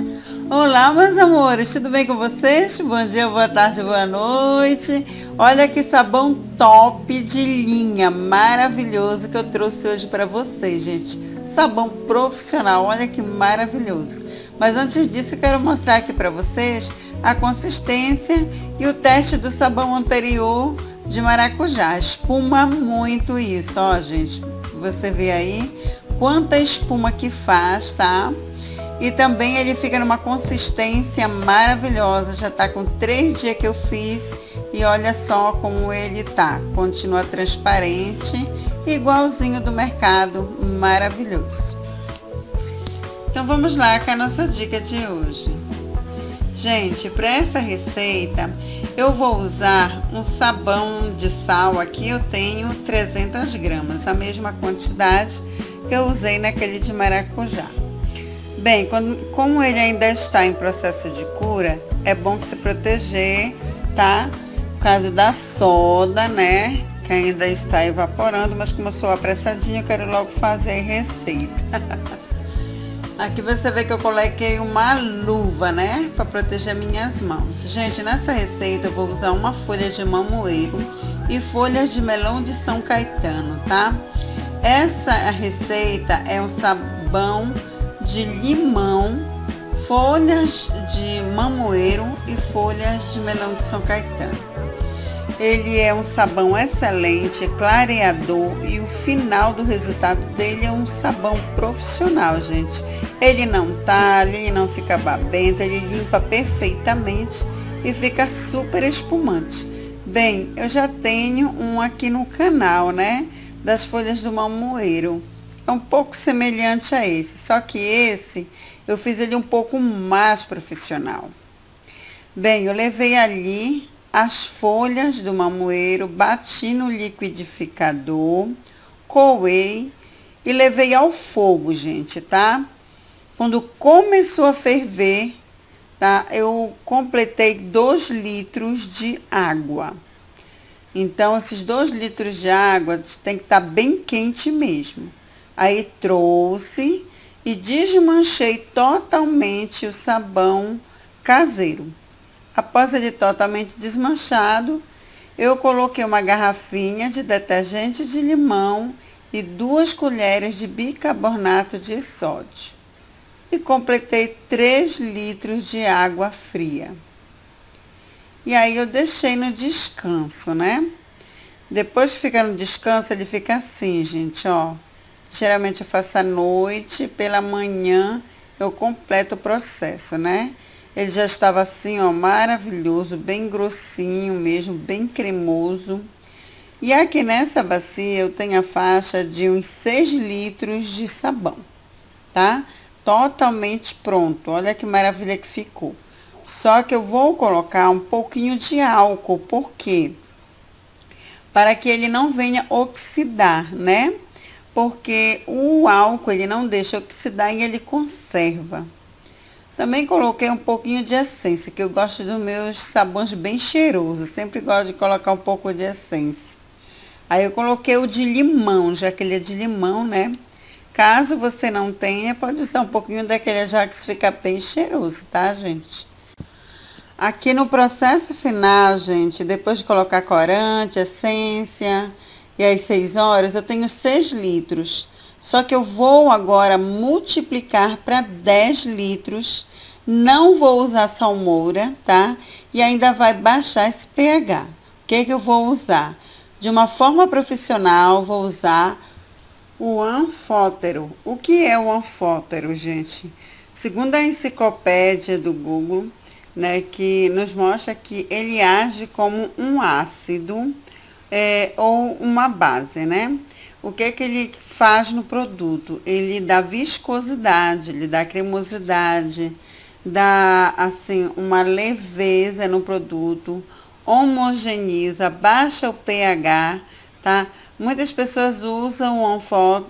Olá, meus amores, tudo bem com vocês? Bom dia, boa tarde, boa noite. Olha que sabão top de linha, maravilhoso que eu trouxe hoje para vocês, gente. Sabão profissional, olha que maravilhoso. Mas antes disso, eu quero mostrar aqui para vocês a consistência e o teste do sabão anterior de maracujá. Espuma muito isso, ó, gente. Você vê aí quanta espuma que faz, tá? E também ele fica numa consistência maravilhosa. Já tá com 3 dias que eu fiz e olha só como ele tá. Continua transparente, igualzinho do mercado, maravilhoso. Então vamos lá com a nossa dica de hoje. Gente, para essa receita eu vou usar um sabão de sal. Aqui eu tenho 300 gramas, a mesma quantidade que eu usei naquele de maracujá. Bem, como ele ainda está em processo de cura, é bom se proteger, tá? Por causa da soda, né? Que ainda está evaporando, mas como eu sou apressadinha, eu quero logo fazer a receita. Aqui você vê que eu coloquei uma luva, né? Para proteger minhas mãos. Gente, nessa receita eu vou usar uma folha de mamoeiro e folhas de melão de São Caetano, tá? Essa receita é um sabão de limão, folhas de mamoeiro e folhas de melão de São Caetano. Ele é um sabão excelente, clareador, e o final do resultado dele é um sabão profissional, gente. Ele não talha, ele não fica babento, ele limpa perfeitamente e fica super espumante. Bem, eu já tenho um aqui no canal, né, das folhas do mamoeiro. É um pouco semelhante a esse, só que esse eu fiz ele um pouco mais profissional. Bem, eu levei ali as folhas do mamoeiro, bati no liquidificador, coei e levei ao fogo, gente, tá? Quando começou a ferver, tá? Eu completei 2 litros de água. Então, esses 2 litros de água tem que estar bem quente mesmo. Aí trouxe e desmanchei totalmente o sabão caseiro. Após ele totalmente desmanchado, eu coloquei uma garrafinha de detergente de limão e 2 colheres de bicarbonato de sódio. E completei 3 litros de água fria. E aí eu deixei no descanso, né? Depois que fica no descanso, ele fica assim, gente, ó. Geralmente eu faço à noite, pela manhã eu completo o processo, né? Ele já estava assim, ó, maravilhoso, bem grossinho mesmo, bem cremoso. E aqui nessa bacia eu tenho a faixa de uns 6 litros de sabão, tá? Totalmente pronto, olha que maravilha que ficou. Só que eu vou colocar um pouquinho de álcool, por quê? Para que ele não venha oxidar, né? Porque o álcool ele não deixa oxidar e ele conserva. Também coloquei um pouquinho de essência, que eu gosto dos meus sabões bem cheirosos, sempre gosto de colocar um pouco de essência. Aí eu coloquei o de limão, já que ele é de limão, né? Caso você não tenha, pode usar um pouquinho daquele Ajax, fica bem cheiroso, tá, gente? Aqui no processo final, gente, depois de colocar corante, essência e às 6 horas, eu tenho 6 litros. Só que eu vou agora multiplicar para 10 litros. Não vou usar salmoura, tá? E ainda vai baixar esse pH. O que que eu vou usar? De uma forma profissional, vou usar o anfótero. O que é o anfótero, gente? Segundo a enciclopédia do Google, né, que nos mostra que ele age como um ácido ou uma base, né? O que que ele faz no produto? Ele dá viscosidade, ele dá cremosidade, dá assim uma leveza no produto, homogeneiza, baixa o pH, tá? Muitas pessoas usam o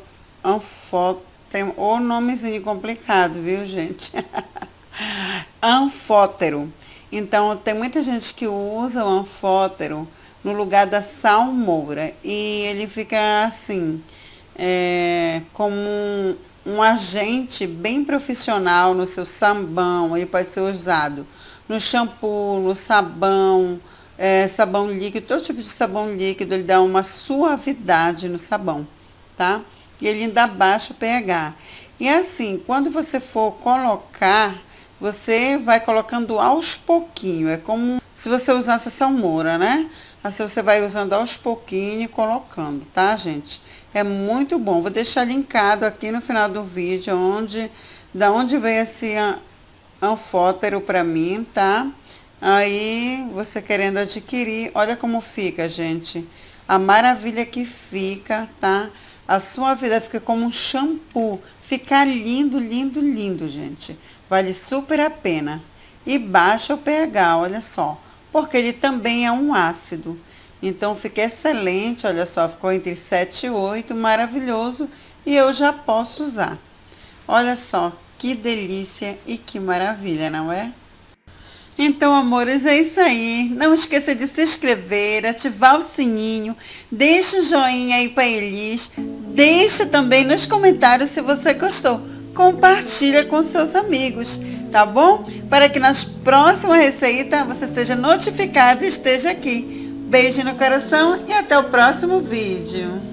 tem o nomezinho complicado, viu, gente? Anfótero. Então, tem muita gente que usa o anfótero no lugar da salmoura. E ele fica assim, como um agente bem profissional no seu sabão. Ele pode ser usado no shampoo, no sabão, sabão líquido, todo tipo de sabão líquido. Ele dá uma suavidade no sabão, tá? E ele ainda baixa o pH. E assim, quando você for colocar, você vai colocando aos pouquinhos. É como se você usasse salmoura, né? Assim você vai usando aos pouquinhos e colocando, tá, gente? É muito bom. Vou deixar linkado aqui no final do vídeo da onde veio esse anfótero para mim, tá? Aí, você querendo adquirir, olha como fica, gente. A maravilha que fica, tá? A sua vida fica como um shampoo. Fica lindo, lindo, lindo, gente. Vale super a pena. E baixa o pH, olha só. Porque ele também é um ácido. Então, fica excelente, olha só. Ficou entre 7 e 8, maravilhoso. E eu já posso usar. Olha só, que delícia e que maravilha, não é? Então, amores, é isso aí. Não esqueça de se inscrever, ativar o sininho, deixa o joinha aí para Elis, deixa também nos comentários se você gostou. Compartilha com seus amigos, tá bom? Para que nas próximas receitas você seja notificado e esteja aqui. Beijo no coração e até o próximo vídeo.